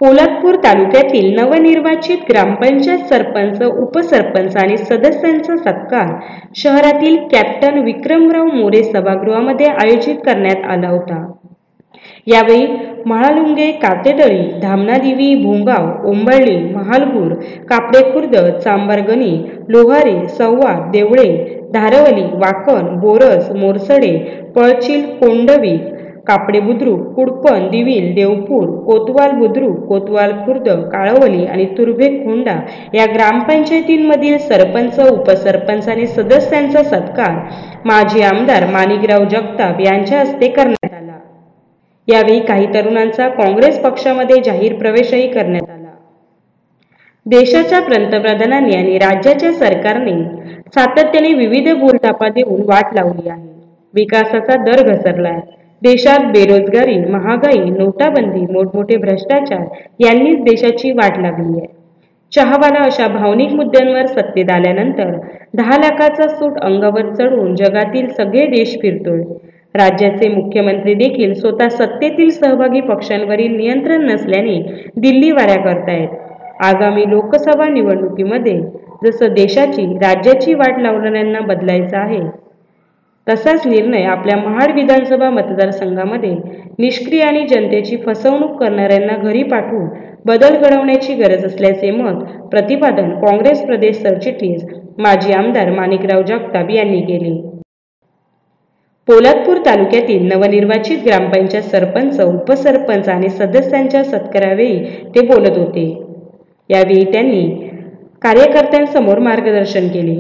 पोलादपूर तालुक्यातील नवनिर्वाचित ग्रामपंचायत सरपंच, उपसरपंच आणि सदस्यांचा सत्कार शहरातील कॅप्टन विक्रमराव मोरे सभागृहामध्ये आयोजित करण्यात आला होता। यावेळी महाळुंगे, कातेतळी, धामणादेवी, भोंगाव, ओंबळली, महालगूर, कापडे खुर्द, चांभारगणी, लोहारे, संवाद, देवळे, धारवली, वाकण, बोरस, मोरसडे, पळचिल, कोंडवी, कापडे बुद्रुक, कुडपण, दिविल, देवपूर, कोतवाल बुद्रुक, कोतवाल खुर्द, काळवली आणि तुर्भे खोंडा या ग्रामपंचायतींमधील सरपंच, उपसरपंच आणि सदस्यांचा सत्कार माजी आमदार माणिकराव जगताप यांच्या हस्ते करण्यात आला। यावेळी काही तरुणांचा काँग्रेस पक्षामध्ये जाहीर प्रवेशही करण्यात आला। देशाच्या पंतप्रधानांनी आणि राज्याच्या सरकारने सातत्याने विविध बोलचापा देऊन वाट लावली आहे। विकासाचा दर घसरलाय। देशात बेरोजगारी, महागाई, नोटाबंदी, मोठमोठे भ्रष्टाचार यांनीच देशाची वाट लागली आहे। चहावाला अशा भावनिक मुद्द्यांवर सत्तेत आल्यानंतर 10 लाखाचा सूट अंगावर चढवून जगातील सगळे देश फिरतोय। राज्याचे मुख्यमंत्री देखील स्वतः सत्तेतील सहभागी पक्षांवरील नियंत्रण नसल्याने दिल्ली वाऱ्या करतायत। आगामी लोकसभा निवडणुकीमध्ये जसं देशाची, राज्याची वाट लावणाऱ्यांना बदलायचं आहे, तसाच निर्णय आपल्या महाड विधानसभा मतदारसंघामध्ये निष्क्रिय आणि जनतेची फसवणूक करणाऱ्यांना घरी पाठवून बदल घडवण्याची गरज असल्याचे मत प्रतिपादन काँग्रेस प्रदेश सरचिटणीस माजी आमदार माणिकराव जगताप यांनी केले। पोलादपूर तालुक्यातील नवनिर्वाचित ग्रामपंचायत सरपंच, उपसरपंच आणि सदस्यांच्या सत्कारावेळी ते बोलत होते। यावेळी त्यांनी कार्यकर्त्यांसमोर मार्गदर्शन केले।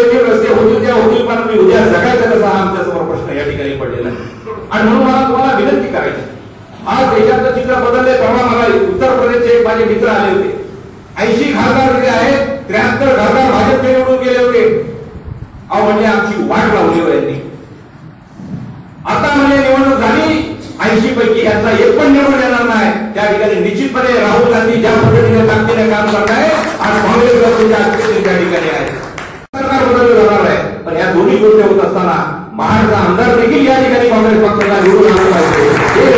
विनंती करायची, आज देशाचं चित्र बदलले। परवा मला उत्तर प्रदेशचे माझे मित्र आले होते। 80 खासदार जे आहेत, 73 खासदार भाजपचे निवडून गेले होते। अहो म्हणजे आमची वाट लावली होती। आता म्हणजे निवडणूक झाली, 80 पैकी यांचा एक पण निवडून येणार नाही। त्या ठिकाणी निश्चितपणे राहुल गांधी ज्या पद्धतीने ताकदीने काम करत आहे आणि काँग्रेस पक्षाचे त्या ठिकाणी आहे, सरकार बदललं जाणार आहे। पण या दोन्ही गोष्टी होत असताना महाडचा आमदार देखील या ठिकाणी काँग्रेस पक्षाला निवडून आणला पाहिजे।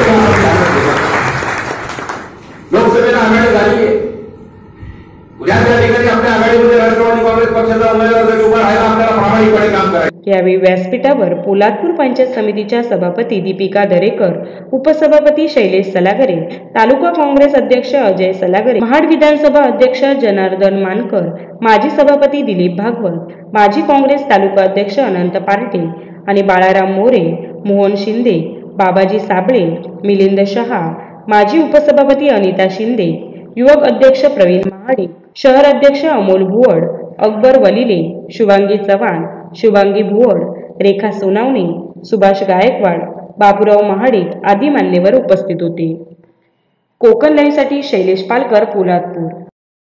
लोकसभेला आघाडी झाली आहे, उद्या त्या ठिकाणी आपल्या आघाडीमध्ये राष्ट्रवादी काँग्रेस पक्षाचा उमेदवार जरी उभा राहिला, आपल्याला प्रामाणिकपणे काम करायचं। यावेळी व्यासपीठावर पोलादपूर पंचायत समितीच्या सभापती दीपिका दरेकर, उपसभापती शैलेश सलागरे, तालुका काँग्रेस अध्यक्ष अजय सलागरे, महाड विधानसभा अध्यक्ष जनार्दन मानकर, माजी सभापती दिलीप भागवत, माजी काँग्रेस तालुका अध्यक्ष अनंत पार्टे आणि बाळाराम मोरे, मोहन शिंदे, बाबाजी साबळे, मिलिंद शहा, माजी उपसभापती अनिता शिंदे, युवक अध्यक्ष प्रवीण महाडिक, शहर अध्यक्ष अमोल भुवड, अकबर वलिले, शुभांगी चव्हाण, शुभांगी भुवड, रेखा सोनावणे, सुभाष गायकवाड, बाबूराव महाडिक आदी मान्यवर उपस्थित होते। कोकण लाईव्हसाठी शैलेश पालकर, पोलादपूर।